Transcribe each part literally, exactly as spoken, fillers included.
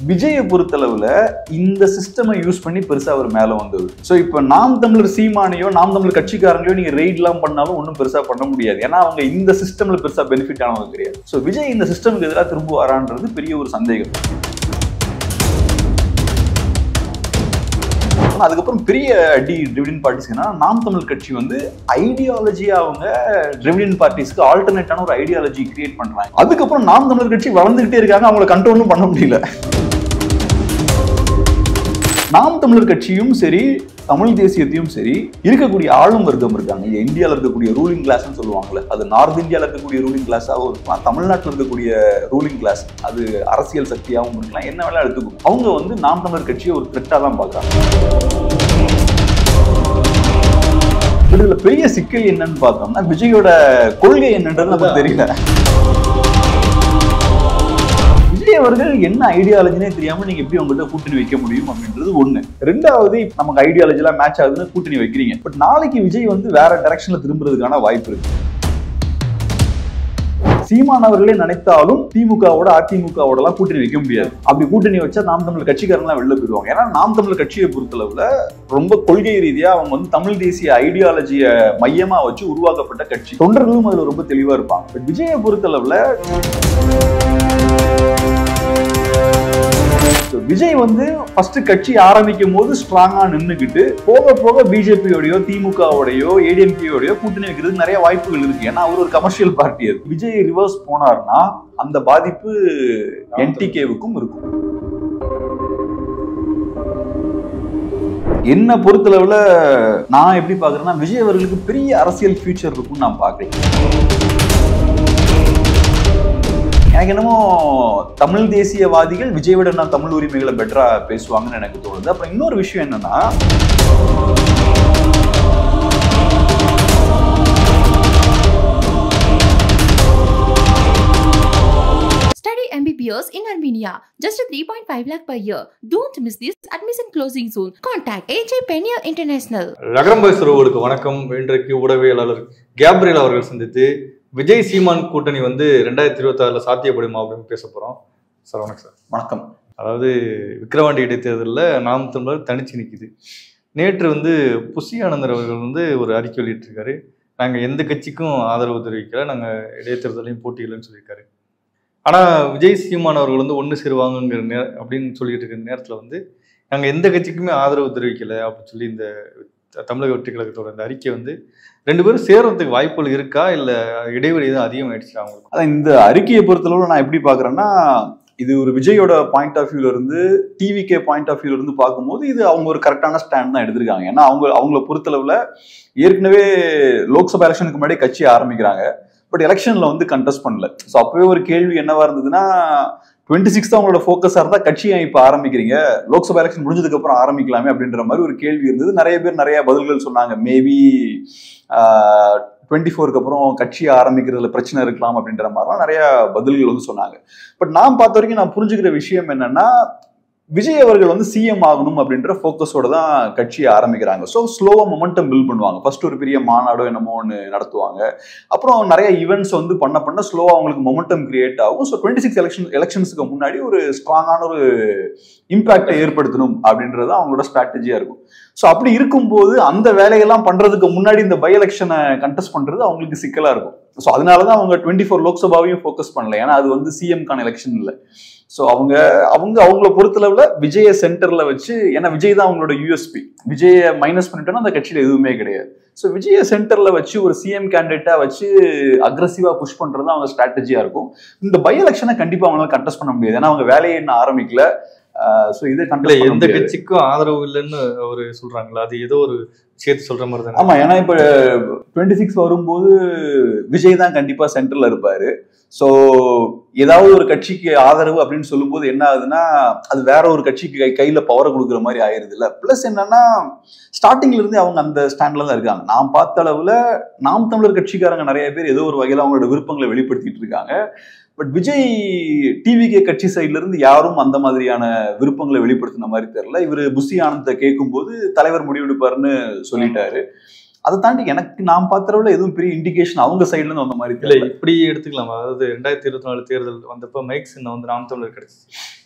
விஜயை பொறுத்தளவுல இந்த சிஸ்டமை யூஸ் பண்ணி பெருசா அவர் மேல வந்தது. சோ இப்ப நாம் தமிழர் சீமானையோ நாம் தமிழர் கட்சிக்காரங்களையோ நீங்க ரெய்ட் எல்லாம் பண்ணாலும் ஒன்றும் பெருசா பண்ண முடியாது. ஏன்னா அவங்க இந்த சிஸ்டம்ல பெருசா பெனிஃபிட் ஆனவங்க கிடையாது. சோ விஜய் இந்த சிஸ்டமுக்கு எதிராக திரும்ப வரான்றது பெரிய ஒரு சந்தேகம். அதுக்கப்புறம் பெரிய அடி டிவிடன் பார்ட்டிஸ்னா நாம் தமிழ் கட்சி வந்து ஐடியாலஜியா அவங்க டிவிடன் பார்ட்டிஸ்க்கு ஆல்டர்னேட்டான ஒரு ஐடியாலஜி கிரியேட் பண்றாங்க. அதுக்கப்புறம் நாம் தமிழர் கட்சி வளர்ந்துகிட்டே இருக்காங்க, அவங்களை கண்ட்ரோலும் பண்ண முடியல. நாம் தமிழர் கட்சியும் சரி தமிழ் தேசியத்தையும் சரி இருக்கக்கூடிய ஆளும் வர்க்கம் இருக்காங்க. இந்தியாவில் இருக்கக்கூடிய ரூலிங் கிளாஸ்ன்னு சொல்லுவாங்கல்ல, அது நார்த் இந்தியாவில் இருக்கக்கூடிய ரூலிங் கிளாஸாகவும் இருக்கலாம், தமிழ்நாட்டில் இருக்கக்கூடிய ரூலிங் கிளாஸ் அது அரசியல் சக்தியாகவும் இருக்கலாம், என்ன வேணா எடுத்துக்கும். அவங்க வந்து நாம் தமிழர் கட்சியை ஒரு த்ரெட்டா தான் பார்க்கறாங்க. இதுல பெரிய சிக்கல் என்னன்னு பார்த்தோம்னா விஜயோட கொள்கை என்னன்றது நமக்கு தெரியல. விஜய் அவர்கள் என்ன ஐடியாலஜினே தெரியாம நீங்க எப்படி உங்கள்கிட்ட கூட்டணி வைக்க முடியும் அப்படின்றது ஒண்ணு. ரெண்டாவது நமக்கு ஐடியாலஜி எல்லாம் மேட்ச் ஆகுதுன்னு கூட்டணி வைக்கிறீங்க. பட் நாளைக்கு விஜய் வந்து வேற டைரக்ஷன்ல திரும்புறதுக்கான வாய்ப்பு இருக்கு. சீமான் அவர்களே நினைத்தாலும் திமுகவோட அதிமுகவோட எல்லாம் கூட்டணி வைக்க முடியாது. அப்படி கூட்டணி வச்சா நாம் தமிழ் கட்சிக்காரங்களாம் வெளில போயிடுவாங்க. ஏன்னா நாம் தமிழ் கட்சியை பொறுத்தளவுல ரொம்ப கொள்கை ரீதியா அவங்க வந்து தமிழ் தேசிய ஐடியாலஜியை மையமா வச்சு உருவாக்கப்பட்ட கட்சி. தொண்டர்களும் அதுல ரொம்ப தெளிவா இருப்பாங்க. பட் விஜயை பொறுத்தளவுல விஜய் வந்து ஃபர்ஸ்ட் கட்சி ஆரம்பிக்கும் போது ஸ்ட்ராங்கா நின்றுக்கிட்டு போக போக பிஜேபியோடயோ திமுகவோடையோ ஏடிஎம்கேயோடயோ கூட்டணி வைக்கிறதுக்கு நிறைய வாய்ப்புகள் இருக்கு. ஏன்னா அவர் ஒரு கமர்ஷியல் பார்ட்டி. அது விஜய் ரிவர்ஸ் போனார்னா அந்த பாதிப்பு என்டிகேவுக்கும் இருக்கும். என்ன பொறுத்தளவுல நான் எப்படி பாக்குறேன்னா விஜய் அவர்களுக்கு பெரிய அரசியல் ஃபியூச்சர் இருக்கும்னு நான் பாக்குறேன். எனக்கு என்னமோ தமிழ் தேசியவாதிகள் விஜய் விட நான் தமிழ் உரிமைகளை பெட்டரா பேசுவாங்கன்னு எனக்கு தோணுது. அப்புறம் இன்னொரு விஷயம் என்னன்னா Study M B B S in Armenia, just a three point five lakh per year. Don't miss this admission closing soon. Contact A J Peniel International. ரகரம்பாய் சுரவுகளுக்கு வணக்கம். இன்றைக்கு ஊடகவியலாளர் கேப்ரியல் அவர்கள் சந்தித்து விஜய் சீமான் கூட்டணி வந்து ரெண்டாயிரத்தி இருபத்தி ஆறுல சாத்தியப்படுமா அப்படின்னு பேச போறோம். சார் வணக்கம். சார் வணக்கம். அதாவது விக்கிரவாண்டி இடைத்தேர்தலில் நாம் தமிழர் தனிச்சு நிற்குது. நேற்று வந்து புசி ஆனந்தர் அவர்கள் வந்து ஒரு அறிக்கை வெளியிட்டிருக்காரு. நாங்கள் எந்த கட்சிக்கும் ஆதரவு தெரிவிக்கல, நாங்கள் இடைத்தேர்தலையும் போட்டியில்லைன்னு சொல்லியிருக்காரு. ஆனால் விஜய் சீமான் அவர்கள் வந்து ஒன்று சேருவாங்கங்கிற நே அப்படின்னு சொல்லிட்டு இருக்கிற நேரத்தில் வந்து நாங்கள் எந்த கட்சிக்குமே ஆதரவு தெரிவிக்கலை அப்படின்னு சொல்லி இந்த தமிழக வெற்றி கழகத்தோட இந்த அறிக்கை வந்து ரெண்டு பேரும் சேர்றதுக்கு வாய்ப்புகள் இருக்கா இல்லை இடைவெளி தான் அதிகமாயிடுச்சு அவங்களுக்கு? அதான் இந்த அறிக்கையை பொறுத்தளவு நான் எப்படி பாக்குறேன்னா இது ஒரு விஜயோட பாயிண்ட் ஆஃப் வியூல இருந்து டிவிகே பாயிண்ட் ஆஃப் வியூல இருந்து பார்க்கும்போது இது அவங்க ஒரு கரெக்டான ஸ்டாண்ட் தான் எடுத்திருக்காங்க. ஏன்னா அவங்க அவங்கள பொறுத்தளவுல ஏற்கனவே லோக்சபா எலெக்ஷனுக்கு முன்னாடி கட்சி ஆரம்பிக்கிறாங்க. பட் எலெக்ஷன்ல வந்து கண்டெஸ்ட் பண்ணல. ஸோ அப்பவே ஒரு கேள்வி என்னவா இருந்ததுன்னா டுவெண்ட்டி சிக்ஸ் தான் உங்களோட ஃபோக்கஸா இருந்தா கட்சியை இப்ப ஆரம்பிக்கிறீங்க, லோக்சபா எலெக்ஷன் முடிஞ்சதுக்கு அப்புறம் ஆரம்பிக்கலாமே அப்படின்ற மாதிரி ஒரு கேள்வி இருந்தது. நிறைய பேர் நிறைய பதில்கள் சொன்னாங்க. மேபி டுவெண்ட்டி ஃபோருக்கு அப்புறம் கட்சியை ஆரம்பிக்கிறதுல பிரச்சனை இருக்கலாம் அப்படின்ற மாதிரிலாம் நிறைய பதில்கள் வந்து சொன்னாங்க. பட் நான் பார்த்த வரைக்கும் நான் புரிஞ்சுக்கிற விஷயம் என்னன்னா விஜய் அவர்கள் வந்து சிஎம் ஆகணும் அப்படின்ற ஃபோக்கஸோட தான் கட்சியை ஆரம்பிக்கிறாங்க. ஸோ ஸ்லோவா மொமெண்டம் பில்ட் பண்ணுவாங்க. ஃபர்ஸ்ட் ஒரு பெரிய மாநாடோ என்னமோ ஒன்று நடத்துவாங்க. அப்புறம் நிறைய ஈவெண்ட்ஸ் வந்து பண்ண பண்ண ஸ்லோவா அவங்களுக்கு மொமெண்டம் கிரியேட் ஆகும். ஸோ டுவெண்ட்டி சிக்ஸ் எலெக்ஷன் எலெக்ஷன்ஸுக்கு முன்னாடி ஒரு ஸ்ட்ராங்கான ஒரு இம்பாக்டை ஏற்படுத்தணும் அப்படின்றது அவங்களோட ஸ்ட்ராட்டஜியா இருக்கும். ஸோ அப்படி இருக்கும்போது அந்த வேலையெல்லாம் பண்றதுக்கு முன்னாடி இந்த பை எலெக்ஷனை கண்டெஸ்ட் பண்றது அவங்களுக்கு சிக்கலா இருக்கும். ஸோ அதனாலதான் அவங்க டுவெண்ட்டி ஃபோர் லோக்சபாவையும் ஃபோக்கஸ் பண்ணல. ஏன்னா அது வந்து சிஎம்கான எலெக்ஷன் இல்லை. ஸோ அவங்க அவங்க அவங்கள பொறுத்தளவுல விஜய சென்டர்ல வச்சு, ஏன்னா விஜய் தான் அவங்களோட யூஎஸ்பி. விஜய மைனஸ் பண்ணிட்டோம்னா அந்த கட்சியில எதுவுமே கிடையாது. ஸோ விஜய சென்டர்ல வச்சு ஒரு சிஎம் கேண்டிடேட்டா வச்சு அக்ரெசிவா புஷ் பண்றது அவங்க ஸ்ட்ராட்டஜியா இருக்கும். இந்த பை எலெக்ஷனை கண்டிப்பா அவங்களால கண்டெஸ்ட் பண்ண முடியாது. ஏன்னா அவங்க வேலையை இன்னும் ஆரம்பிக்கல. சோ இது கண்டெஸ்ட் எந்த கட்சிக்கும் ஆதரவு இல்லைன்னு அவரு சொல்றாங்களா? அது ஏதோ ஒரு சேர்த்து சொல்ற மாதிரி தான். ஆமா, ஏன்னா இப்ப டுவெண்ட்டி சிக்ஸ் வரும்போது விஜய் தான் கண்டிப்பா சென்டர்ல இருப்பாரு. ஸோ ஏதாவது ஒரு கட்சிக்கு ஆதரவு அப்படின்னு சொல்லும் போது என்ன ஆகுதுன்னா அது வேற ஒரு கட்சிக்கு கை கையில பவரை கொடுக்குற மாதிரி ஆயிருது இல்ல. பிளஸ் என்னன்னா ஸ்டார்டிங்ல இருந்து அவங்க அந்த ஸ்டாண்ட்ல தான் இருக்காங்க. நான் பார்த்த அளவுல நாம் தமிழர் கட்சிக்காரங்க நிறைய பேர் ஏதோ ஒரு வகையில அவங்களோட விருப்பங்களை வெளிப்படுத்திட்டு இருக்காங்க. பட் விஜய் டிவிகே கட்சி சைட்ல இருந்து யாரும் அந்த மாதிரியான விருப்பங்களை வெளிப்படுத்தின மாதிரி தெரியல. இவரு புசி ஆனந்த கேட்கும் போது தலைவர் முடிவெடுப்பாருன்னு சொல்லிட்டாரு. அதை தாண்டி எனக்கு நான் பார்த்தளவுல எதுவும் பெரிய இண்டிகேஷன் அவங்க சைட்ல இருந்து வந்த மாதிரி தெரியல. இப்படி எடுத்துக்கலாம். அதாவது ரெண்டாயிரத்தி இருபத்தி நாலு தேர்தல் வந்தப்ப மைக் சின்ன வந்து நாம் தமிழர் கிடைச்சிச்சு.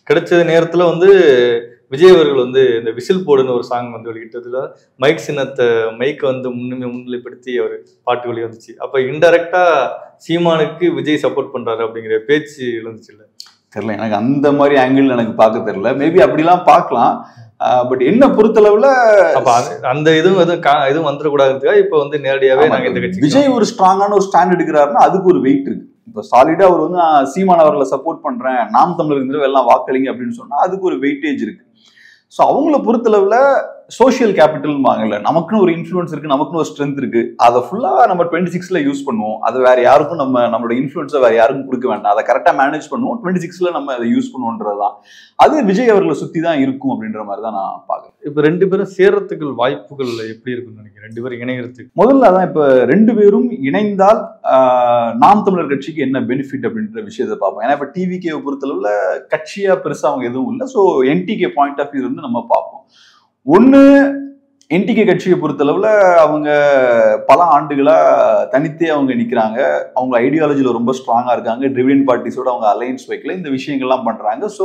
கிடைச்ச நேரத்துல வந்து விஜய் அவர்கள் வந்து இந்த விசில் போடுன்னு ஒரு சாங் வந்து வெளியிட்டதுல மைக் சின்னத்தை மைக்கை வந்து முன்னுமே முன்னிலைப்படுத்தி அவர் பாட்டு வெளியே வந்துச்சு. அப்ப இன்டெரக்டா சீமானுக்கு விஜய் சப்போர்ட் பண்றாரு அப்படிங்கிற பேச்சு எழுந்துச்சு. இல்லை தெரியல, எனக்கு அந்த மாதிரி ஆங்கிள் எனக்கு பார்க்க தெரியல. மேபி அப்படிலாம் பார்க்கலாம். பட் என்ன பொறுத்தளவுல அந்த இதுவும் எதுவும் எதுவும் வந்துடக்கூடாதுக்கா இப்ப வந்து நேரடியாவே நாங்க இந்த கட்சி விஜய் ஒரு ஸ்ட்ராங்கான ஒரு ஸ்டாண்ட் எடுக்கிறாருன்னா அதுக்கு ஒரு வெயிட் இருக்கு. இப்போ சாலிடா அவர் வந்து சீமான் அவர்களை சப்போர்ட் பண்றேன், நாம் தமிழர் எல்லாம் வாக்களிங்க அப்படின்னு சொன்னா அதுக்கு ஒரு வெயிட்டேஜ் இருக்கு. ஸோ அவங்கள பொறுத்தளவுல சோசியல் கேபிட்டல் வாங்கல, நமக்குன்னு ஒரு இன்ஃப்ளூயன்ஸ் இருக்கு, நமக்குன்னு ஒரு ஸ்ட்ரென்த் இருக்கு. அதை ஃபுல்லா நம்ம டுவெண்ட்டி சிக்ஸ்ல யூஸ் பண்ணுவோம். அதை வேற யாருக்கும் நம்ம நம்மளோட இன்ஃப்ளூயன்ஸை வேற யாருக்கும் கொடுக்க வேண்டாம். அதை கரெக்டா மேனேஜ் பண்ணுவோம். டுவெண்ட்டி சிக்ஸ்ல நம்ம அதை யூஸ் பண்ணுவோன்றதுதான். அது விஜய் அவர்களை சுத்தி தான் இருக்கும் அப்படின்ற மாதிரி தான் நான் பாக்குறேன். இப்ப ரெண்டு பேரும் சேர்றதுக்கு வாய்ப்புகள் எப்படி இருக்குன்னு நினைக்கிறேன், ரெண்டு பேரும் இணையறதுக்கு? முதல்ல அதான், இப்ப ரெண்டு பேரும் இணைந்தால் நாம் தமிழர் கட்சிக்கு என்ன பெனிஃபிட் அப்படின்ற விஷயத்தை பார்ப்போம். ஏன்னா இப்ப டிவிகே பொறுத்தளவுல கட்சியா பெருசா அவங்க எதுவும் இல்லை. So NTK point of view வந்து நம்ம பார்ப்போம். ஒண்ணு, என்டிகே கட்சியை பொறுத்தளவுல அவங்க பல ஆண்டுகளா தனித்தே அவங்க நிக்கிறாங்க. அவங்க ஐடியாலஜில ரொம்ப ஸ்ட்ராங்கா இருக்காங்க. டிரிவிடன் பார்ட்டிஸோட அவங்க அலையன்ஸ் வைக்கல, இந்த விஷயங்கள்லாம் பண்றாங்க. ஸோ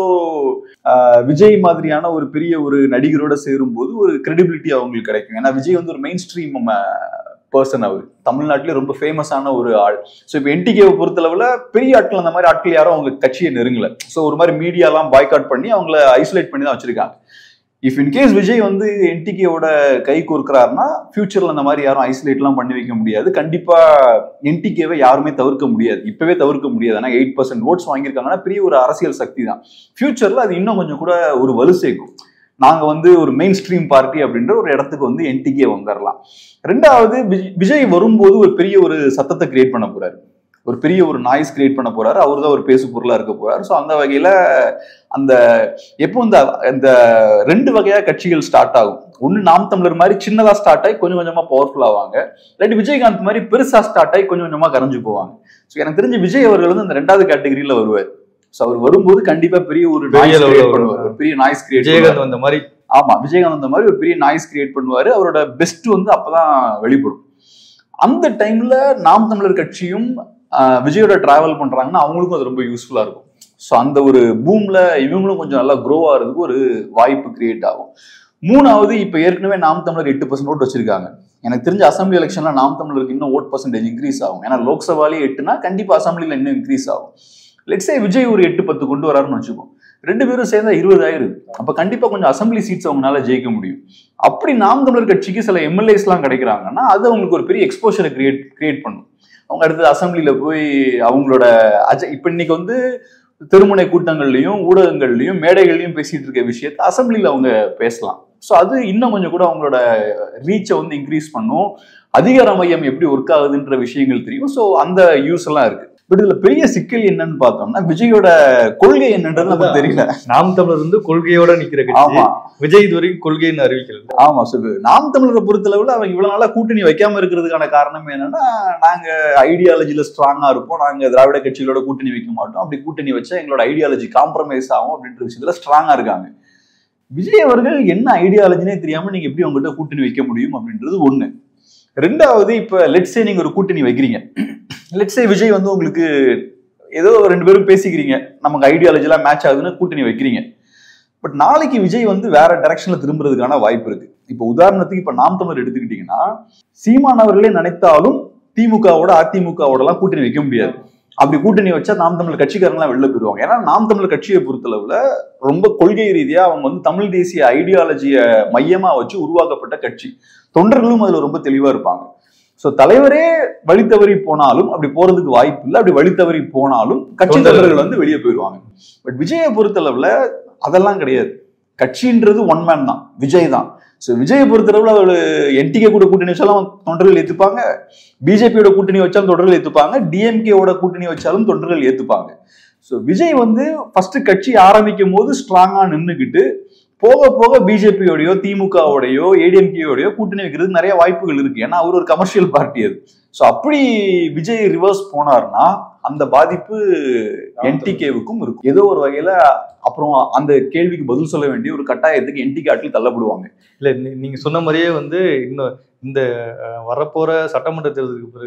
விஜய் மாதிரியான ஒரு பெரிய ஒரு நடிகரோட சேரும் போது ஒரு கிரெடிபிலிட்டி அவங்களுக்கு கிடைக்கும். ஏன்னா விஜய் வந்து ஒரு மெயின் ஸ்ட்ரீம் பர்சன், அவர் தமிழ்நாட்டிலே ரொம்ப ஃபேமஸான ஒரு ஆள். ஸோ இப்போ என்டிகேவை பொறுத்தளவுல பெரிய ஆட்கள் அந்த மாதிரி ஆட்கள் யாரும் அவங்க கட்சியை நெருங்கல. ஸோ ஒரு மாதிரி மீடியாலாம் பாய்காட் பண்ணி அவங்கள ஐசோலேட் பண்ணி தான் வச்சிருக்காங்க. இஃப் இன்கேஸ் விஜய் வந்து என்டிகேவோட கை கோர்க்கிறாருன்னா ஃபியூச்சர்ல அந்த மாதிரி யாரும் ஐசோலேட்லாம் பண்ணி வைக்க முடியாது. கண்டிப்பா என்டிகேவை யாருமே தவிர்க்க முடியாது, இப்பவே தவிர்க்க முடியாது. ஆனால் எயிட் பர்சன்ட் ஓட்ஸ் வாங்கியிருக்காங்கன்னா பெரிய ஒரு அரசியல் சக்தி தான். ஃபியூச்சர்ல அது இன்னும் கொஞ்சம் கூட ஒரு வலு சேர்க்கும். நாங்க வந்து ஒரு மெயின் ஸ்ட்ரீம் பார்ட்டி அப்படின்ற ஒரு இடத்துக்கு வந்து என்டிகே வந்துடலாம். ரெண்டாவது, விஜய் வரும்போது ஒரு பெரிய ஒரு சத்தத்தை கிரியேட் பண்ண போறாரு, ஒரு பெரிய ஒரு நாய்ஸ் கிரியேட் பண்ண போறாரு. அவர் தான் ஒரு பேசு பொருளா இருக்க போறாரு. ஸோ அந்த வகையில அந்த எப்போ இந்த இந்த ரெண்டு வகையா கட்சிகள் ஸ்டார்ட் ஆகும். ஒன்னு நாம் தமிழர் மாதிரி சின்னதா ஸ்டார்ட் ஆகி கொஞ்சம் கொஞ்சமா பவர்ஃபுல் ஆவாங்க. இல்லாட்டி விஜயகாந்த் மாதிரி பெருசா ஸ்டார்ட் ஆகி கொஞ்சம் கொஞ்சமா கரைஞ்சு போவாங்க. ஸோ எனக்கு தெரிஞ்ச விஜய் அவர்கள் வந்து அந்த ரெண்டாவது கேட்டகரியில வருவார். ஸோ அவர் வரும்போது கண்டிப்பா பெரிய ஒரு நாய்ஸ் கிரியேட் பண்ணுவார், ஒரு பெரிய நாய்ஸ் கிரியேட் விஜயகாந்த் அந்த மாதிரி. ஆமா, விஜயகாந்த் அந்த மாதிரி ஒரு பெரிய நாய்ஸ் கிரியேட் பண்ணுவாரு. அவரோட பெஸ்ட் வந்து அப்பதான் வெளிப்படும். அந்த டைம்ல நாம் தமிழர் கட்சியும் விஜயோட டிராவல் பண்றாங்கன்னா அவங்களுக்கும் அது ரொம்ப யூஸ்ஃபுல்லா இருக்கும். ஸோ அந்த ஒரு பூம்ல இவங்களும் கொஞ்சம் நல்லா க்ரோ ஆகிறதுக்கு ஒரு வாய்ப்பு கிரியேட் ஆகும். மூணாவது, இப்ப ஏற்கனவே நாம் தமிழர் எட்டு பர்சன்ட் ஓட் வச்சிருக்காங்க. எனக்கு தெரிஞ்ச அசம்பிளி எலெக்ஷன்ல நாம் தமிழருக்கு இன்னும் ஓட் பர்சன்டேஜ் இன்க்ரீஸ் ஆகும். ஏன்னா லோக்சபாலேயே எட்டுனா கண்டிப்பா அசம்பிளில இன்னும் இன்க்ரீஸ் ஆகும். லெட்ஸே விஜய் ஒரு எட்டு பத்து கொண்டு வராருன்னு வச்சுக்கோம், ரெண்டு பேரும் சேர்ந்தா இருபது ஆயிருது. அப்ப கண்டிப்பா கொஞ்சம் அசம்பிளி சீட்ஸ் அவங்களால ஜெயிக்க முடியும். அப்படி நாம் தமிழர் கட்சிக்கு சில எம்எல்ஏஸ் எல்லாம் கிடைக்கிறாங்கன்னா அது அவங்களுக்கு ஒரு பெரிய எக்ஸ்போஷரை கிரியேட் கிரியேட் பண்ணும். அவங்க அடுத்து அசம்பிளியில போய் அவங்களோட அஜ இப்ப இன்னைக்கு வந்து தெருமுனை கூட்டங்கள்லயும் ஊடகங்கள்லயும் மேடைகள்லயும் பேசிட்டு இருக்க விஷயத்த அசம்பிளியில அவங்க பேசலாம். ஸோ அது இன்னும் கொஞ்சம் கூட அவங்களோட ரீச்சை வந்து இன்க்ரீஸ் பண்ணும். அதிகார மையம் எப்படி ஒர்க் ஆகுதுன்ற விஷயங்கள் தெரியும். ஸோ அந்த யூஸ் எல்லாம் இருக்கு. பட் இதுல பெரிய சிக்கல் என்னன்னு பார்த்தோம்னா விஜயோட கொள்கை என்னன்றது நமக்கு தெரியல. நாம் தமிழர் வந்து கொள்கையோட நிக்கிற கட்சி, விஜய் இது வரைக்கும் கொள்கைன்னு அறிவிக்கல. ஆமா, சொல்லு. நாம் தமிழரை பொறுத்தளவுல அவங்க இவ்வளவு நாளா கூட்டணி வைக்காம இருக்கிறதுக்கான காரணம் என்னன்னா, நாங்க ஐடியாலஜில ஸ்ட்ராங்கா இருப்போம், நாங்க திராவிட கட்சிகளோட கூட்டணி வைக்க மாட்டோம், அப்படி கூட்டணி வச்சா எங்களோட ஐடியாலஜி காம்ப்ரமைஸ் ஆகும் அப்படின்ற விஷயத்துல ஸ்ட்ராங்கா இருக்காங்க. விஜய் அவர்கள் என்ன ஐடியாலஜினே தெரியாம நீங்க எப்படி உங்ககிட்ட கூட்டணி வைக்க முடியும் அப்படின்றது ஒண்ணு. ரெண்டாவது, இப்ப லெட்ஸே நீங்க ஒரு கூட்டணி வைக்கிறீங்க, லெட்ஸே விஜய் வந்து உங்களுக்கு ஏதோ ரெண்டு பேரும் பேசிக்கிறீங்க, நமக்கு ஐடியாலஜி எல்லாம் மேட்ச் ஆகுதுன்னு கூட்டணி வைக்கிறீங்க. பட் நாளைக்கு விஜய் வந்து வேற டைரக்ஷன்ல திரும்புறதுக்கான வாய்ப்பு இருக்கு. இப்ப உதாரணத்துக்கு இப்ப நாம் தமிழர் எடுத்துக்கிட்டீங்கன்னா, சீமான் அவர்களே நினைத்தாலும் திமுகவோட அதிமுகவோட எல்லாம் கூட்டணி வைக்க முடியாது. அப்படி கூட்டணி வச்சா நாம் தமிழர் கட்சிக்காரங்களாம் வெளில போயிருவாங்க. ஏன்னா நாம் தமிழர் கட்சியை பொறுத்தளவுல ரொம்ப கொள்கை ரீதியா அவங்க வந்து தமிழ் தேசிய ஐடியாலஜிய மையமா வச்சு உருவாக்கப்பட்ட கட்சி. தொண்டர்களும் அதுல ரொம்ப தெளிவா இருப்பாங்க. சோ தலைவரே வழி தவறி போனாலும் அப்படி போறதுக்கு வாய்ப்பு இல்லை. அப்படி வழி தவறி போனாலும் கட்சி தலைவர்கள் வந்து வெளியே போயிடுவாங்க. பட் விஜயை பொறுத்தளவுல அதெல்லாம் கிடையாது. கட்சின்றது ஒன் மேன் தான், விஜய் தான். ஸோ விஜயை பொறுத்தளவுல அவரு என்டிகே கூட கூட்டணி வச்சாலும் தொண்டர்கள் ஏத்துப்பாங்க, பிஜேபியோட கூட்டணி வச்சாலும் தொண்டர்கள் ஏத்துப்பாங்க, டிஎம்கேவோட கூட்டணி வச்சாலும் தொண்டர்கள் ஏத்துப்பாங்க. ஸோ விஜய் வந்து ஃபர்ஸ்ட் கட்சி ஆரம்பிக்கும் போது ஸ்ட்ராங்கா நின்றுக்கிட்டு போக போக பிஜேபியோடையோ திமுகவோடையோ ஏடிஎம்கேயோடையோ கூட்டணி வைக்கிறதுக்கு நிறைய வாய்ப்புகள் இருக்கு. ஏன்னா அவர் ஒரு கமர்ஷியல் பார்ட்டி அது. ஸோ அப்படி விஜய் ரிவர்ஸ் போனார்னா அந்த பாதிப்பு என்டிகேவுக்கும் இருக்கும் ஏதோ ஒரு வகையில. அப்புறம் அந்த கேள்விக்கு பதில் சொல்ல வேண்டிய ஒரு கட்டாயத்துக்கு என்டிகே ஆட்கள் தள்ளப்படுவாங்க. இல்ல நீங்க சொன்ன மாதிரியே வந்து இன்னும் இந்த வரப்போற சட்டமன்ற தேர்தலுக்கு பிறகு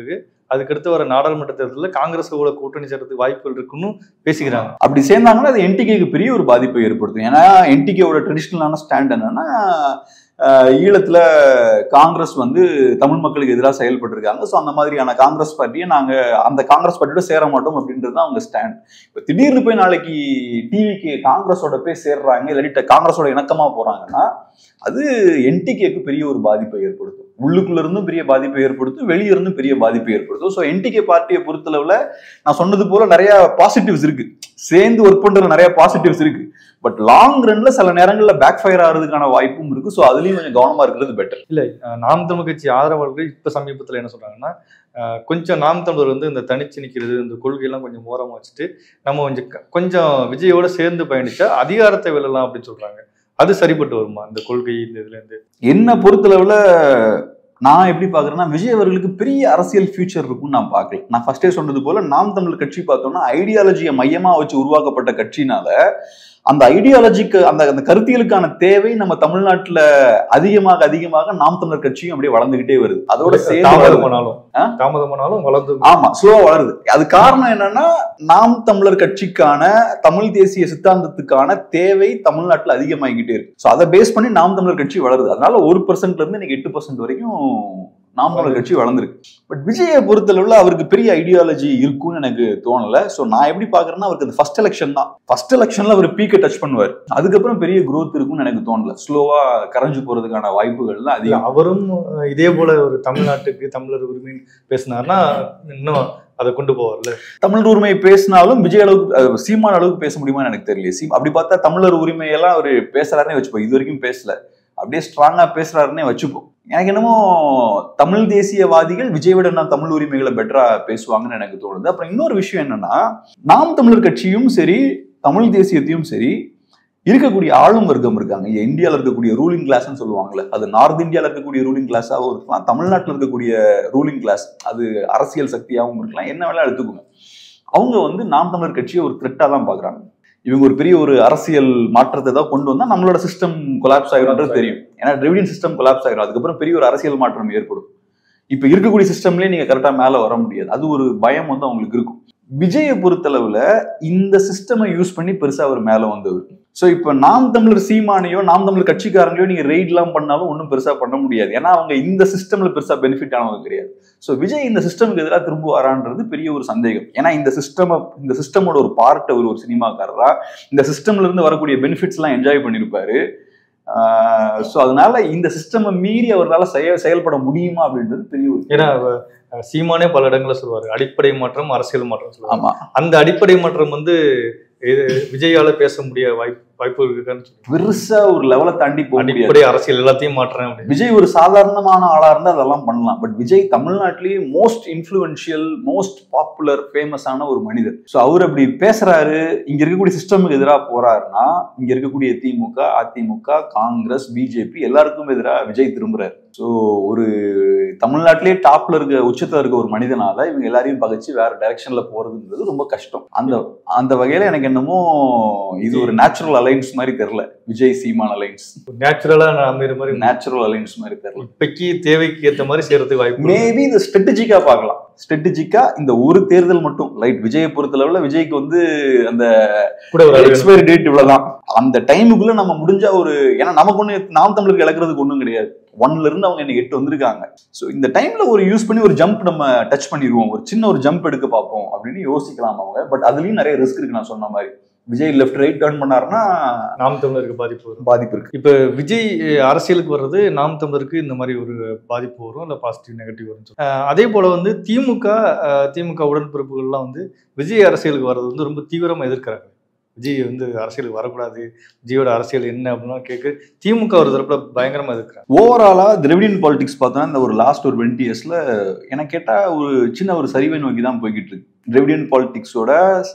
அதுக்கடுத்து வர நாடாளுமன்ற தேர்தலில் காங்கிரஸ் கூட கூட்டணி சேர்றதுக்கு வாய்ப்புகள் இருக்குன்னு பேசிக்கிறாங்க. அப்படி சேர்ந்தாங்கன்னா அது என்டிகேக்கு பெரிய ஒரு பாதிப்பை ஏற்படுத்தும். ஏன்னா என்டிகேவோட ட்ரெடிஷ்னலான ஸ்டாண்ட் என்னன்னா ஈழத்துல காங்கிரஸ் வந்து தமிழ் மக்களுக்கு எதிராக செயல்பட்டு ஸோ அந்த மாதிரியான காங்கிரஸ் பார்ட்டியை நாங்க அந்த காங்கிரஸ் பார்ட்டியோட சேர மாட்டோம் அப்படின்றது தான் அவங்க ஸ்டாண்ட். இப்போ திடீர்னு போய் நாளைக்கு டிவிக்கு காங்கிரஸோட போய் சேர்றாங்க, இல்லாட்டி காங்கிரஸோட இணக்கமா போறாங்கன்னா அது என்டிகேக்கு பெரிய ஒரு பாதிப்பை ஏற்படுத்தும். உள்ளுக்குள்ள இருந்தும் பெரிய பாதிப்பை ஏற்படுத்தும், வெளியே இருந்தும் பெரிய பாதிப்பை ஏற்படுத்தும். ஸோ என்டிகே பார்ட்டியை பொறுத்தளவுல நான் சொன்னது போல நிறைய பாசிட்டிவ்ஸ் இருக்கு, சேர்ந்து ஒர்க் பண்ற நிறைய பாசிட்டிவ்ஸ் இருக்கு. பட் லாங் ரன்ல சில நேரங்கள்ல பேக் ஃபயர் ஆகிறதுக்கான வாய்ப்பும் இருக்கு. ஸோ அதுலயும் கொஞ்சம் கவனமா இருக்கிறது பெட்டர். இல்ல நாம் தமிழ் கட்சி ஆதரவாளர்கள் இப்ப சமீபத்துல என்ன சொல்றாங்கன்னா, கொஞ்சம் நாம் தமிழர் வந்து இந்த தனிச்சு நிற்கிறது, இந்த கொள்கையெல்லாம் கொஞ்சம் ஓரமா வச்சுட்டு நம்ம கொஞ்சம் கொஞ்சம் விஜயோட சேர்ந்து பயணிச்சா அதிகாரத்தை வெல்லலாம் அப்படின்னு சொல்றாங்க. அது சரிப்பட்டு வருமா இந்த கொள்கை இந்த இதுல இருந்து? என்ன பொறுத்தளவுல நான் எப்படி பாக்குறேன்னா, விஜய் அவர்களுக்கு பெரிய அரசியல் ஃபியூச்சர் இருக்கும்னு நான் பார்க்கல. நான் ஃபர்ஸ்டே சொன்னது போல நாம் தமிழ் கட்சி பார்த்தோம்னா ஐடியாலஜியை மையமா வச்சு உருவாக்கப்பட்ட கட்சினால அந்த ஐடியாலஜிக்கு அந்த அந்த கருத்தியலுக்கான தேவை நம்ம தமிழ்நாட்டுல அதிகமாக அதிகமாக நாம் தமிழர் கட்சியும் அப்படியே வளர்ந்துகிட்டே வருது. அதோட தாமதமானாலும் தாமதமானாலும் வளர்ந்து ஆமா ஸ்லோவா வளருது. அது காரணம் என்னன்னா, நாம் தமிழர் கட்சிக்கான தமிழ் தேசிய சித்தாந்தத்துக்கான தேவை தமிழ்நாட்டுல அதிகமாகிக்கிட்டே இருக்கு. ஸோ அதை பேஸ் பண்ணி நாம் தமிழர் கட்சி வளருது. அதனால ஒரு பர்சன்ட்ல இருந்து இன்னைக்கு எட்டு பர்சன்ட் வரைக்கும் நாம் தமிழர் கட்சி வளர்ந்துருக்கு. பட் விஜயை பொறுத்தளவுல அவருக்கு பெரிய ஐடியாலஜி இருக்கும்னு எனக்கு தோணல. ஸோ நான் எப்படி பாக்குறேன்னா, அவருக்கு அது ஃபர்ஸ்ட் எலெக்ஷன் தான். ஃபர்ஸ்ட் எலெக்ஷன்ல அவர் பீக்கை டச் பண்ணுவார், அதுக்கப்புறம் பெரிய growth இருக்கும்னு எனக்கு தோணல. ஸ்லோவா கரைஞ்சு போறதுக்கான வாய்ப்புகள் தான் அதிகம். அவரும் இதே போல ஒரு தமிழ்நாட்டுக்கு தமிழர் உரிமை பேசினார்னா இன்னும் அதை கொண்டு போவார்ல. தமிழர் உரிமை பேசினாலும் விஜய் அளவுக்கு சீமான் அளவுக்கு பேச முடியுமான்னு எனக்கு தெரியல. சீம் அப்படி பார்த்தா தமிழர் உரிமையெல்லாம் அவர் பேசுறாருன்னே வச்சுப்போம். இது வரைக்கும் பேசல, அப்படியே ஸ்ட்ராங்கா பேசுறாருன்னே வச்சுப்போம். எனக்கு என்னமோ தமிழ் தேசியவாதிகள் விஜய் விட நான் தமிழ் உரிமைகளை பெட்டரா பேசுவாங்கன்னு எனக்கு தோணுது. அப்புறம் இன்னொரு விஷயம் என்னன்னா, நாம் தமிழர் கட்சியும் சரி தமிழ் தேசியத்தையும் சரி இருக்கக்கூடிய ஆளும் வர்க்கம் இருக்காங்க. இந்தியாவில் இருக்கக்கூடிய ரூலிங் கிளாஸ்ன்னு சொல்லுவாங்கல்ல, அது நார்த் இந்தியாவில் இருக்கக்கூடிய ரூலிங் கிளாஸாகவும் இருக்கலாம், தமிழ்நாட்டில் இருக்கக்கூடிய ரூலிங் கிளாஸ் அது அரசியல் சக்தியாகவும் இருக்கலாம், என்ன வேணா எடுத்துக்கோங்க. அவங்க வந்து நாம் தமிழர் கட்சியை ஒரு த்ரெட்டா தான் பாக்குறாங்க. இவங்க ஒரு பெரிய ஒரு அரசியல் மாற்றத்தை தான் கொண்டு வந்தா நம்மளோட சிஸ்டம் கொலாப்ஸ் ஆகிடும்ன்றது தெரியும். ஏன்னா டிரிவிடியன் சிஸ்டம் கொலாப்ஸ் ஆகிடும், அதுக்கப்புறம் பெரிய ஒரு அரசியல் மாற்றம் ஏற்படும். இப்ப இருக்கக்கூடிய சிஸ்டம்லயே நீங்க கரெக்டா மேல வர முடியாது. அது ஒரு பயம் வந்து அவங்களுக்கு இருக்கும். விஜயை பொறுத்தளவுல இந்த சிஸ்டமை யூஸ் பண்ணி பெருசா அவர் மேல வந்தவர். ஸோ இப்போ நாம் தமிழர் சீமானையோ நாம் தமிழர் கட்சிக்காரங்களையோ நீங்க ரெய்ட் எல்லாம் பண்ணாலும் ஒன்றும் பெருசா பண்ண முடியாது. ஏன்னா அவங்க இந்த சிஸ்டம்ல பெருசா பெனிஃபிட் ஆனவங்க கிடையாது. ஸோ விஜய் இந்த சிஸ்டமுக்கு எதிராக திரும்ப வரான்றது பெரிய ஒரு சந்தேகம். ஏன்னா இந்த சிஸ்டம் இந்த சிஸ்டமோட ஒரு பார்ட் அவர் ஒரு சினிமாக்காரரா இந்த சிஸ்டம்ல இருந்து வரக்கூடிய பெனிஃபிட்ஸ் எல்லாம் என்ஜாய் பண்ணியிருப்பாரு. ஸோ அதனால இந்த சிஸ்டம் மீறி அவரால் செயல் செயல்பட முடியுமா அப்படின்றது பெரிய ஒரு. ஏன்னா சீமானே பல இடங்களில் சொல்லுவாரு அடிப்படை மாற்றம் அரசியல் மாற்றம் சொல்லுவாங்க. அந்த அடிப்படை மாற்றம் வந்து விஜயால பேச முடிய வாய்ப்பு வாய்ப்பு இருக்குன்னு பெருசா ஒரு லெவலை தாண்டி அடிப்படை அரசியல் எல்லாத்தையும் மாற்றேன். விஜய் ஒரு சாதாரணமான ஆளா இருந்தா அதெல்லாம் பண்ணலாம். பட் விஜய் தமிழ்நாட்டிலேயே மோஸ்ட் இன்ஃப்ளூயன்ஷியல் மோஸ்ட் பாப்புலர் ஃபேமஸான ஒரு மனிதர். ஸோ அவர் அப்படி பேசுறாரு, இங்க இருக்கக்கூடிய சிஸ்டமுக்கு எதிராக போறாருன்னா இங்க இருக்கக்கூடிய திமுக அதிமுக காங்கிரஸ் பிஜேபி எல்லாருக்கும் எதிராக விஜய் திரும்புறாரு. ஸோ ஒரு தமிழ்நாட்டிலேயே டாப்ல இருக்க உச்சத்துல இருக்க ஒரு மனிதனால இவங்க எல்லாரையும் பகைச்சு வேற டைரக்ஷன்ல போறதுன்றது ரொம்ப கஷ்டம். அந்த அந்த வகையில எனக்கு என்னமோ இது ஒரு நேச்சுரல் அலைன்ஸ் மாதிரி தெரியல. விஜய் சீமான் அலைன்ஸ் நேச்சுரலா அமைற மாதிரி நேச்சுரல் அலைன்ஸ் மாதிரி தெரியல. இப்பைக்கு தேவைக்கு ஏற்ற மாதிரி செய்யறதுக்கு வாய்ப்பு. மேபி இது ஸ்ட்ராட்டஜிக்கா பார்க்கலாம். ஸ்ட்ராட்டஜிக்கா இந்த ஒரு தேர்தல் மட்டும் ரைட். விஜயை பொறுத்தளவுல விஜய்க்கு வந்து அந்த எக்ஸ்பைரி டேட் இவ்வளவுதான், அந்த டைமுக்குள்ள நம்ம முடிஞ்சா ஒரு, ஏன்னா நமக்கு ஒண்ணு நாம் தமிழருக்கு இழக்கிறதுக்கு ஒண்ணும் கிடையாது. ஒன்ல இருந்து அவங்க இன்னைக்கு எட்டு வந்திருக்காங்க. ஸோ இந்த டைம்ல ஒரு யூஸ் பண்ணி ஒரு ஜம்ப் நம்ம டச் பண்ணிடுவோம், ஒரு சின்ன ஒரு ஜம்ப் எடுக்க பார்ப்போம் அப்படின்னு யோசிக்கலாம் அவங்க. பட் அதுலயும் நிறைய ரிஸ்க் இருக்கு. நான் சொன்ன மாதிரி விஜய் லெஃப்ட் ரைட் டர்ன் பண்ணாருன்னா நாம் தமிழருக்கு பாதிப்பு வரும். பாதிப்பு இருக்கு. இப்ப விஜய் அரசியலுக்கு வர்றது நாம் தமிழருக்கு இந்த மாதிரி ஒரு பாதிப்பு வரும், இல்ல பாசிட்டிவ் நெகட்டிவ் வரும். அதே போல வந்து திமுக திமுக உடன்பிறப்புகள்லாம் வந்து விஜய் அரசியலுக்கு வர்றது வந்து ரொம்ப தீவிரமா எதிர்க்கிறாங்க. விஜய் வந்து அரசியலுக்கு வரக்கூடாது, விஜயோட அரசியல் என்ன அப்படின்னா கேட்கு திமுக ஒரு தரப்புல பயங்கரமா இருக்கிறாங்க. ஓவராலா திராவிடியன் பாலிடிக்ஸ் பார்த்தோன்னா இந்த ஒரு லாஸ்ட் ஒரு டுவெண்ட்டி இயர்ஸ்ல எனக்கு கேட்டா ஒரு சின்ன ஒரு சரிவை நோக்கி தான் போய்கிட்டு இருக்கு. திராவிடியன் பாலிடிக்ஸோட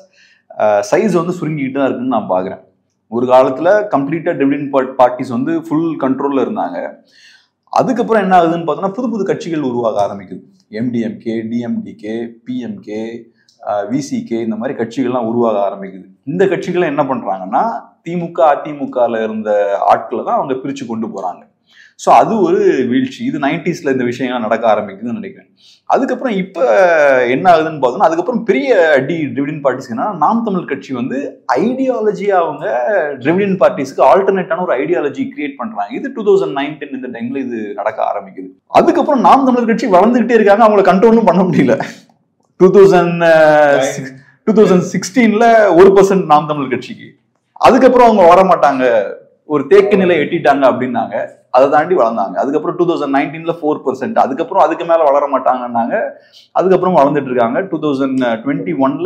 சைஸ் வந்து சுருங்கிக்கிட்டு தான் இருக்குன்னு நான் பாக்குறேன். ஒரு காலத்துல கம்ப்ளீட்டா திராவிடியன் பார்ட்டிஸ் வந்து ஃபுல் கண்ட்ரோல்ல இருந்தாங்க. அதுக்கப்புறம் என்ன ஆகுதுன்னு பார்த்தோம்னா புது புது கட்சிகள் உருவாக ஆரம்பிக்குது. எம்டிஎம்கே டிஎம்டிகே பிஎம்கே விசிகே இந்த மாதிரி கட்சிகள்லாம் உருவாக ஆரம்பிக்குது. இந்த கட்சிகளை என்ன பண்றாங்கன்னா திமுக அதிமுகல இருந்த ஆட்களை தான் அவங்க பிரிச்சு கொண்டு போறாங்க. ஸோ அது ஒரு வீழ்ச்சி. இது நைன்டிஸ்ல இந்த விஷயங்கள் நடக்க ஆரம்பிக்குதுன்னு நினைக்கிறேன். அதுக்கப்புறம் இப்போ என்ன ஆகுதுன்னு பார்த்தோம்னா அதுக்கப்புறம் பெரிய அடி டிவிடெண்ட் பார்ட்டிஸ்க்கு என்னன்னா நாம் தமிழ் கட்சி வந்து ஐடியாலஜியா அவங்க டிவிடெண்ட் பார்ட்டிஸ்க்கு ஆல்டர்னேட்டான ஒரு ஐடியாலஜி கிரியேட் பண்றாங்க. இது டூ தௌசண்ட் நைன்டீன் இந்த டைம்ல இது நடக்க ஆரம்பிக்குது. அதுக்கப்புறம் நாம் தமிழ் கட்சி வளர்ந்துகிட்டே இருக்காங்க, அவங்களை கண்ட்ரோலும் பண்ண முடியல. டூ தௌசண்ட் டூ தௌசண்ட் சிக்ஸ்டீன்ல ஒரு பர்சன்ட் நாம் தமிழ் கட்சிக்கு, அதுக்கப்புறம் அவங்க வர மாட்டாங்க, ஒரு தேக்க நிலை எட்டிட்டாங்க அப்படின்னாங்க. அதை தாண்டி வளர்ந்தாங்க. அதுக்கப்புறம் டூ தௌசண்ட் நைன்டீன்ல ஃபோர் பர்சன்ட், அதுக்கப்புறம் அதுக்கு மேல வளர மாட்டாங்கன்னாங்க. அதுக்கப்புறம் வளர்ந்துட்டு இருக்காங்க. டூ தௌசண்ட் டுவெண்ட்டி ஒன்ல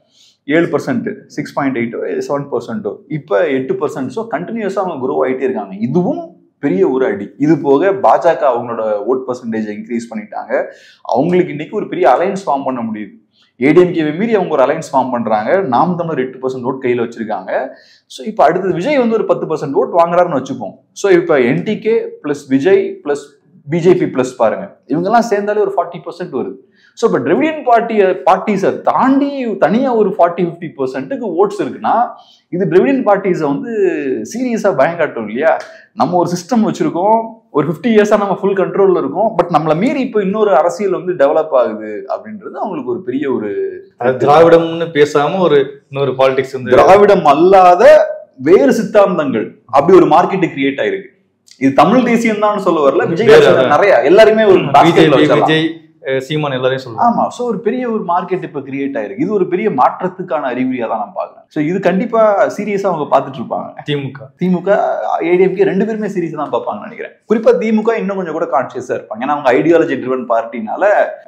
ஏழு percent, six point eight seven percent, இப்போ எட்டு பர்சன்ட். ஸோ கண்டினியூஸா அவங்க குரோ ஆகிட்டே இருக்காங்க. இதுவும் பெரிய ஒரு அடி. இது போக பாஜக அவங்களோட ஓட் பர்சன்டேஜ் இன்க்ரீஸ் பண்ணிட்டாங்க. அவங்களுக்கு இன்னைக்கு ஒரு பெரிய அலையன்ஸ் ஃபார்ம் பண்ண முடியுது. ஏடிஎம்கேவை மீறி அவங்க ஒரு அலைன்ஸ் ஃபார்ம் பண்றாங்க. நாம் தமிழர் எட்டு பர்சன்ட் ஓட் கையில் வச்சிருக்காங்க. ஸோ இப்போ அடுத்தது விஜய் வந்து ஒரு பத்து பர்சன்ட் ஓட் வாங்குறாருன்னு வச்சுப்போம். ஸோ இப்போ NTK plus Vijay plus BJP plus பாருங்க, இவங்கெல்லாம் சேர்ந்தாலே ஒரு ஃபார்ட்டி பர்சன்ட் வருது. ஸோ இப்போ டிவிடெண்ட் பார்ட்டி பார்ட்டிஸை தாண்டி தனியாக ஒரு ஃபார்ட்டி ஃபிஃப்டி பர்சன்ட்டுக்கு ஓட்ஸ் இருக்குன்னா இது டிவிடெண்ட் பார்ட்டிஸை வந்து சீரியஸாக பயங்காட்டும் இல்லையா? நம்ம ஒரு சிஸ்டம் வச்சிருக்கோம், ஒரு ஃபிஃப்டி இயர்ஸா நம்ம ஃபுல் கண்ட்ரோல்ல இருக்கும். பட் நம்மள மீறி இப்போ இன்னொரு அரசியல் வந்து டெவலப் ஆகுது அப்படின்றது அவங்களுக்கு ஒரு பெரிய ஒரு திராவிடம்னு பேசாம ஒரு இன்னொரு பாலிடிக்ஸ் வந்து திராவிடம் அல்லாத வேறு சித்தாந்தங்கள் அப்படி ஒரு மார்க்கெட் கிரியேட் ஆயிருக்கு. இது தமிழ் தேசியம் தான் சொல்ல வரல, விஜய் நிறைய எல்லாருமே ஒரு விஜய் சீமான் எல்லாரையும் சொல்லுவாங்க. ஆமா. சோ ஒரு பெரிய ஒரு மார்க்கெட் இப்ப கிரியேட் ஆயிருக்கு. இது ஒரு பெரிய மாற்றத்துக்கான அறிகுறியா தான் நான் பாக்குறேன். சோ இது கண்டிப்பா சீரியஸா அவங்க பாத்துட்டு இருப்பாங்க. திமுக திமுக ஏடிஎம்கே ரெண்டு பேருமே சீரியஸா தான் பார்ப்பாங்கன்னு நினைக்கிறேன். குறிப்பா திமுக இன்னும் கொஞ்சம் கூட கான்சியஸா இருப்பாங்க. ஏன்னா அவங்க ஐடியாலஜி ட்ரிவன் பார்ட்டினால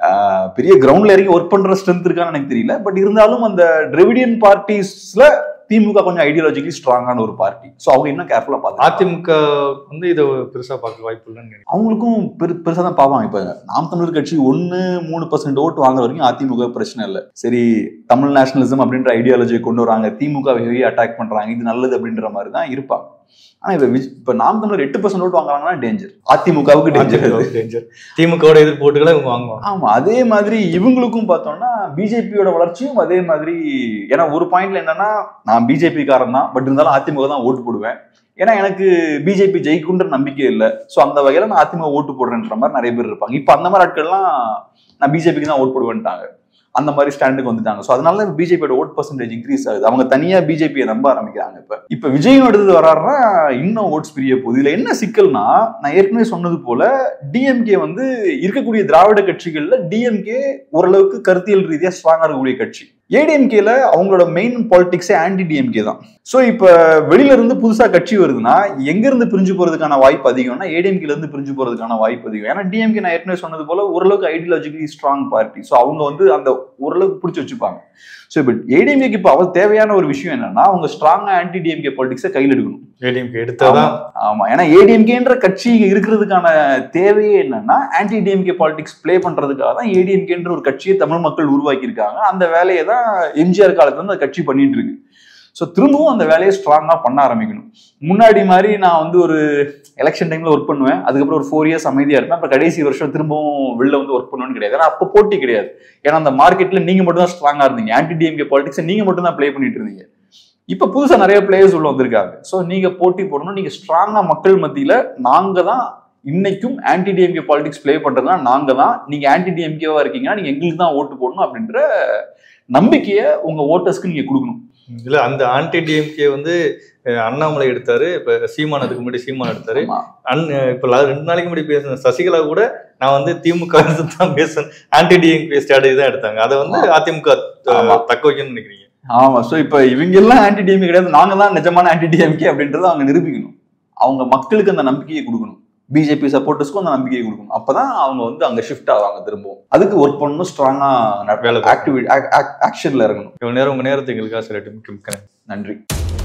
பெரிய கிரவுண்ட்ல இறங்கி ஒர்க் பண்ற ஸ்ட்ரென்த் இருக்கான்னு எனக்கு தெரியல. பட் இருந்தாலும் அந்த டிவிடெண்ட் பார்ட்டிஸ்ல திமுக கொஞ்சம் ஐடியாலஜிக்கலி ஸ்ட்ராங்கான ஒரு பார்ட்டி. ஸோ அவங்க இன்னும் கேர்ஃபுல்லா பார்த்து அதிமுக வந்து இதை பெருசா பார்க்க வாய்ப்பு இல்லைன்னு அவங்களுக்கும் பெரு பெருசா தான் பார்ப்பாங்க. இப்ப நாம் தமிழர் கட்சி ஒன்னு மூணு பர்சன்ட் ஓட்டு வாங்குற வரைக்கும் அதிமுக பிரச்சனை இல்லை. சரி, தமிழ் நேஷனலிசம் அப்படின்ற ஐடியாலஜியை கொண்டு வராங்க, திமுக ஹெவி அட்டாக் பண்றாங்க, இது நல்லது அப்படின்ற மாதிரி தான் இருப்பாங்க. ஆனா இப்ப இப்ப நாம் தமிழர் எட்டு பர்சன்ட் ஓட்டு வாங்குறாங்கன்னா டேஞ்சர், அதிமுகவுக்கு டேஞ்சர் டேஞ்சர் திமுக எதிர்ப்பு ஓட்டுகளை இவங்க வாங்குவாங்க. ஆமா, அதே மாதிரி இவங்களுக்கும் பார்த்தோம்னா பிஜேபியோட வளர்ச்சியும் அதே மாதிரி. ஏன்னா ஒரு பாயிண்ட்ல என்னன்னா நான் பிஜேபி காரன் தான், பட் இருந்தாலும் அதிமுக தான் ஓட்டு போடுவேன். ஏன்னா எனக்கு பிஜேபி ஜெயிக்குன்ற நம்பிக்கை இல்லை. ஸோ அந்த வகையில நான் அதிமுக ஓட்டு போடுறேன்ற மாதிரி நிறைய பேர் இருப்பாங்க. இப்ப அந்த மாதிரி ஆட்கள்லாம் நான் பிஜேபிக்கு தான் ஓட்டு போடுவேன்ட்டாங்க, அந்த மாதிரி ஸ்டாண்டுக்கு வந்துட்டாங்க. ஸோ அதனால பிஜேபியோட ஓட் பர்சன்டேஜ் இன்க்ரீஸ் ஆகுது. அவங்க தனியா பிஜேபியை நம்ப ஆரம்பிக்கிறாங்க. இப்ப இப்ப விஜயும் எடுத்து வர்றாருன்னா இன்னும் ஓட்ஸ் பிரிய போகுது. இதுல என்ன சிக்கல்னா, நான் ஏற்கனவே சொன்னது போல டிஎம்கே வந்து இருக்கக்கூடிய திராவிட கட்சிகள்ல டிஎம்கே ஓரளவுக்கு கருத்தியல் ரீதியா ஸ்ட்ராங்கா இருக்கக்கூடிய கட்சி. ஏடிஎம்கேல அவங்களோட மெயின் பாலிடிக்ஸே ஆன்டி டிஎம்கே தான். ஸோ இப்ப வெளியில இருந்து புதுசா கட்சி வருதுன்னா எங்க இருந்து பிரிஞ்சு போறதுக்கான வாய்ப்பு அதிகம்னா ஏடிஎம்கேல இருந்து பிரிஞ்சு போறதுக்கான வாய்ப்பு அதிகம். ஏன்னா டிஎம்கே நான் ஏற்கனவே சொன்னது போல ஓரளவுக்கு ஐடியாலஜிக்கலி ஸ்ட்ராங் பார்ட்டி. ஸோ அவங்க வந்து அந்த ஓரளவுக்கு பிடிச்சி வச்சுப்பாங்க. ஸோ இப்போ ஏடிஎம்கேக்கு இப்போ அவள் தேவையான ஒரு விஷயம் என்னன்னா அவங்க ஸ்ட்ராங்கா ஆன்டி டிஎம்கே பாலிடிக்ஸை கையில் எடுக்கணும். ஏடிஎம்கே எடுத்தாதான். ஆமா, ஏன்னா ஏடிஎம்கேன்ற கட்சி இருக்கிறதுக்கான தேவையே என்னன்னா ஆன்டி டிஎம்கே பாலிடிக்ஸ் பிளே பண்றதுக்காக தான் ஏடிஎம்கேன்ற ஒரு கட்சியை தமிழ் மக்கள் உருவாக்கி இருக்காங்க. அந்த வேலையை தான் எம்ஜிஆர் காலத்துல இருந்து அந்த கட்சி பண்ணிட்டு இருக்கு. ஸோ திரும்பவும் அந்த வேலையை ஸ்ட்ராங்கா பண்ண ஆரம்பிக்கணும். முன்னாடி மாதிரி நான் வந்து ஒரு எலெக்ஷன் டைம்ல ஒர்க் பண்ணுவேன், அதுக்கப்புறம் ஒரு ஃபோர் இயர்ஸ் அமைதியா இருப்பேன், அப்புறம் கடைசி வருஷம் திரும்பவும் வெளில வந்து ஒர்க் பண்ணுவேன்னு கிடையாது. ஏன்னா அப்போ போட்டி கிடையாது. ஏன்னா அந்த மார்க்கெட்ல நீங்க மட்டும் தான் ஸ்ட்ராங்கா இருந்தீங்க, ஆன்டி டிஎம்கே பாலிடிக்ஸ் நீங்க மட்டும் தான் பிளே பண்ணிட்டு இருந்தீங்க. இப்ப புதுசா நிறைய பிளேயர்ஸ் உள்ள வந்திருக்காங்க. ஸோ நீங்க போட்டி போடணும். நீங்க ஸ்ட்ராங்கா மக்கள் மத்தியில நாங்க தான் இன்னைக்கும் ஆன்டி டிஎம்கே பாலிடிக்ஸ் பிளே பண்றதுனா நாங்க தான், நீங்க ஆன்டி டிஎம்கேவா இருக்கீங்கன்னா நீங்க எங்களுக்கு தான் ஓட்டு போடணும் அப்படின்ற நம்பிக்கையை உங்க ஓட்டர்ஸ்க்கு நீங்க கொடுக்கணும். இல்ல அந்த ஆன்டி டிஎம்கே வந்து அண்ணாமலை எடுத்தாரு, இப்ப சீமான் அதுக்கு முன்னாடி சீமான் எடுத்தாரு. இப்ப ரெண்டு நாளைக்கு முன்னாடி பேசின சசிகலா கூட நான் வந்து திமுக தான் பேசுறேன், ஆன்டி டிஎம்கே ஸ்ட்ராட்டஜி தான் எடுத்தாங்க. அதை வந்து அதிமுக தக்க வைக்கணும்னு நினைக்கிறீங்க? ஆமா. சோ இப்ப இவங்க எல்லாம் ஆன்டி டிஎம்கே கிடையாது, நாங்க தான் நிஜமான ஆன்டி டிஎம்கே அப்படின்றத அவங்க நிரூபிக்கணும். அவங்க மக்களுக்கு அந்த நம்பிக்கையை கொடுக்கணும், பிஜேபி சப்போர்ட்டர்ஸ்க்கும் அந்த நம்பிக்கையை கொடுக்கணும். அப்பதான் அவங்க வந்து அங்க ஷிஃப்ட் ஆவாங்க. திரும்பவும் அதுக்கு ஒர்க் பண்ணணும், ஸ்ட்ராங்கா ஆக்டிவிட்டி ஆக்ஷன்ல இறங்கணும். இவ்வளவு நேரம் உங்க நேரத்தை எங்களுக்காக சில நன்றி.